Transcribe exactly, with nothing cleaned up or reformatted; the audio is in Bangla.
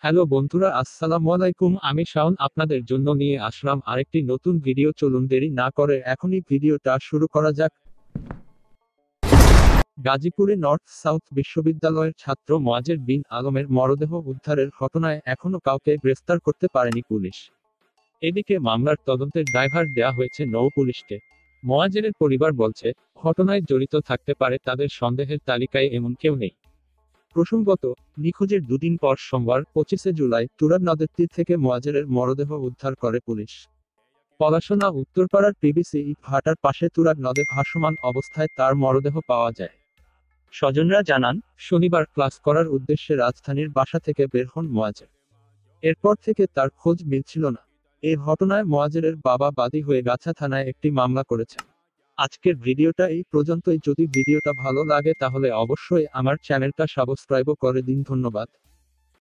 হ্যালো বন্ধুরা, আসসালামু আলাইকুম। আমি শাওন আপনাদের জন্য নিয়ে আসলাম আরেকটি নতুন ভিডিও। চলুন দেরি না করে এখনই ভিডিওটা শুরু করা যাক। গাজীপুরে নর্থ সাউথ বিশ্ববিদ্যালয়ের ছাত্র মোয়াজ্জের বিন আলমের মরদেহ উদ্ধারের ঘটনায় এখনো কাউকে গ্রেফতার করতে পারেনি পুলিশ। এদিকে মামলার তদন্তের দায়ভার দেয়া হয়েছে নৌ পুলিশকে। মোয়াজ্জেরের পরিবার বলছে, ঘটনায় জড়িত থাকতে পারে তাদের সন্দেহের তালিকায় এমন কেউ নেই। প্রসঙ্গত, নিখোঁজের দুদিন পর সোমবার পঁচিশে জুলাই তুরাগ নদের তীর থেকে মোয়াজ্জেরের মরদেহ উদ্ধার করে পুলিশ। পলাশোনা উত্তরপাড়ার পিবিসি ভাটার পাশে তুরাগ নদে ভাসমান অবস্থায় তার মরদেহ পাওয়া যায়। স্বজনরা জানান, শনিবার ক্লাস করার উদ্দেশ্যে রাজধানীর বাসা থেকে বের হন মোয়াজ্জের। এরপর থেকে তার খোঁজ মিলছিল না। এ ঘটনায় মোয়াজ্জেরের বাবা বাদী হয়ে গাছা থানায় একটি মামলা করেছেন। আজকের ভিডিওটা এই পর্যন্তই। যদি ভিডিওটা ভালো লাগে তাহলে অবশ্যই আমার চ্যানেলটা সাবস্ক্রাইব করে দিন। ধন্যবাদ।